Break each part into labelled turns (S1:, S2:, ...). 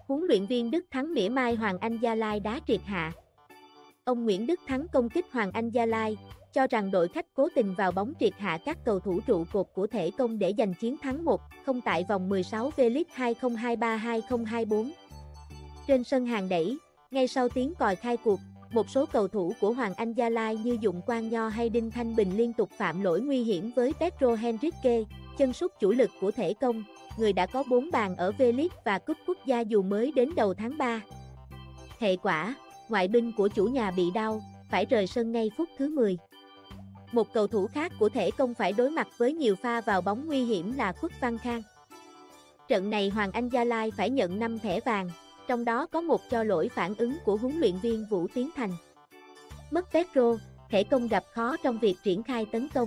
S1: Huấn luyện viên Đức Thắng mỉa mai Hoàng Anh Gia Lai đá triệt hạ. Ông Nguyễn Đức Thắng công kích Hoàng Anh Gia Lai, cho rằng đội khách cố tình vào bóng triệt hạ các cầu thủ trụ cột của Thể Công để giành chiến thắng 1-0 tại vòng 16 V-League 2023-2024. Trên sân hàng đẩy, ngay sau tiếng còi khai cuộc, một số cầu thủ của Hoàng Anh Gia Lai như Dụng Quang Nho hay Đinh Thanh Bình liên tục phạm lỗi nguy hiểm với Pedro Henrique, chân sút chủ lực của Thể Công, người đã có 4 bàn ở V-League và Cúp Quốc gia dù mới đến đầu tháng 3. Hệ quả, ngoại binh của chủ nhà bị đau, phải rời sân ngay phút thứ 10. Một cầu thủ khác của Thể Công phải đối mặt với nhiều pha vào bóng nguy hiểm là Khuất Văn Khang. Trận này Hoàng Anh Gia Lai phải nhận 5 thẻ vàng, trong đó có một cho lỗi phản ứng của huấn luyện viên Vũ Tiến Thành. Mất Pedro, Thể Công gặp khó trong việc triển khai tấn công.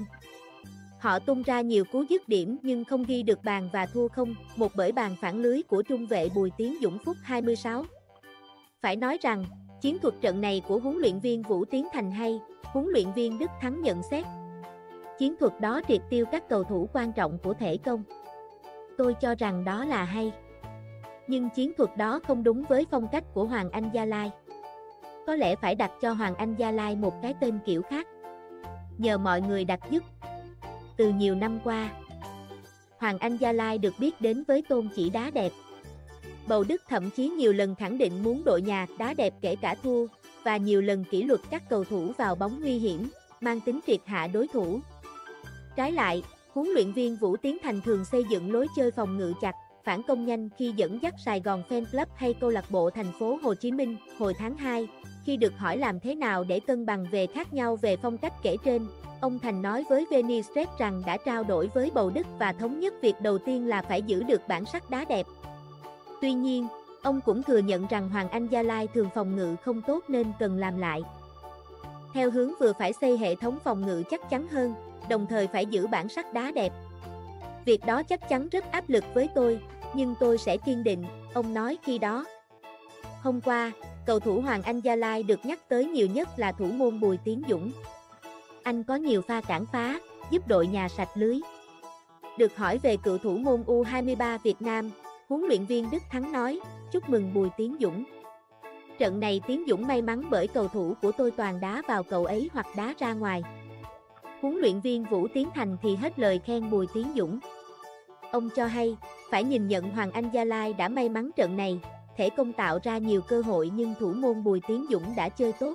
S1: Họ tung ra nhiều cú dứt điểm nhưng không ghi được bàn và thua 0-1 bởi bàn phản lưới của trung vệ Bùi Tiến Dũng phút 26. Phải nói rằng, chiến thuật trận này của huấn luyện viên Vũ Tiến Thành hay, huấn luyện viên Đức Thắng nhận xét. Chiến thuật đó triệt tiêu các cầu thủ quan trọng của Thể Công. Tôi cho rằng đó là hay. Nhưng chiến thuật đó không đúng với phong cách của Hoàng Anh Gia Lai. Có lẽ phải đặt cho Hoàng Anh Gia Lai một cái tên kiểu khác. Nhờ mọi người đặt giúp. Từ nhiều năm qua, Hoàng Anh Gia Lai được biết đến với tôn chỉ đá đẹp. Bầu Đức thậm chí nhiều lần khẳng định muốn đội nhà đá đẹp kể cả thua, và nhiều lần kỷ luật các cầu thủ vào bóng nguy hiểm, mang tính triệt hạ đối thủ. Trái lại, huấn luyện viên Vũ Tiến Thành thường xây dựng lối chơi phòng ngự chặt, phản công nhanh khi dẫn dắt Sài Gòn Fan Club hay câu lạc bộ thành phố Hồ Chí Minh. Hồi tháng 2, khi được hỏi làm thế nào để cân bằng về khác nhau về phong cách kể trên, ông Thành nói với Venice rằng đã trao đổi với Bầu Đức và thống nhất việc đầu tiên là phải giữ được bản sắc đá đẹp. Tuy nhiên, ông cũng thừa nhận rằng Hoàng Anh Gia Lai thường phòng ngự không tốt nên cần làm lại. Theo hướng vừa phải xây hệ thống phòng ngự chắc chắn hơn, đồng thời phải giữ bản sắc đá đẹp. Việc đó chắc chắn rất áp lực với tôi, nhưng tôi sẽ kiên định, ông nói khi đó. Hôm qua, cầu thủ Hoàng Anh Gia Lai được nhắc tới nhiều nhất là thủ môn Bùi Tiến Dũng. Anh có nhiều pha cản phá, giúp đội nhà sạch lưới. Được hỏi về cựu thủ môn U23 Việt Nam, huấn luyện viên Đức Thắng nói, chúc mừng Bùi Tiến Dũng. Trận này Tiến Dũng may mắn bởi cầu thủ của tôi toàn đá vào cậu ấy hoặc đá ra ngoài. Huấn luyện viên Vũ Tiến Thành thì hết lời khen Bùi Tiến Dũng. Ông cho hay, phải nhìn nhận Hoàng Anh Gia Lai đã may mắn trận này, Thể Công tạo ra nhiều cơ hội nhưng thủ môn Bùi Tiến Dũng đã chơi tốt.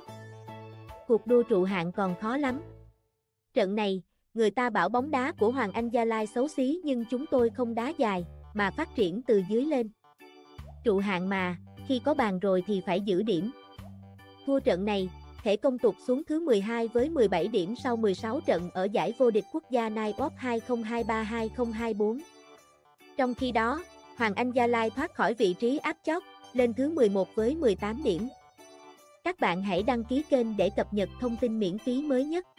S1: Cuộc đua trụ hạng còn khó lắm. Trận này, người ta bảo bóng đá của Hoàng Anh Gia Lai xấu xí nhưng chúng tôi không đá dài, mà phát triển từ dưới lên. Trụ hạng mà, khi có bàn rồi thì phải giữ điểm. Thua trận này, Thể Công tụt xuống thứ 12 với 17 điểm sau 16 trận ở giải vô địch quốc gia Knockout 2023-2024. Trong khi đó, Hoàng Anh Gia Lai thoát khỏi vị trí áp chót, lên thứ 11 với 18 điểm. Các bạn hãy đăng ký kênh để cập nhật thông tin miễn phí mới nhất.